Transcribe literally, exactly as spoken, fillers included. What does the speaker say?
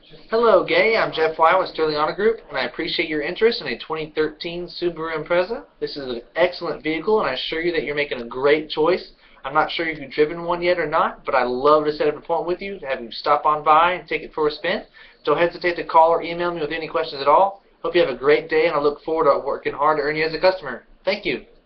Hello, Gaye. I'm Jeff Wyatt with Sterling Auto Group, and I appreciate your interest in a twenty thirteen Subaru Impreza. This is an excellent vehicle, and I assure you that you're making a great choice. I'm not sure if you've driven one yet or not, but I'd love to set up an appointment with you to have you stop on by and take it for a spin. Don't hesitate to call or email me with any questions at all. Hope you have a great day, and I look forward to working hard to earn you as a customer. Thank you.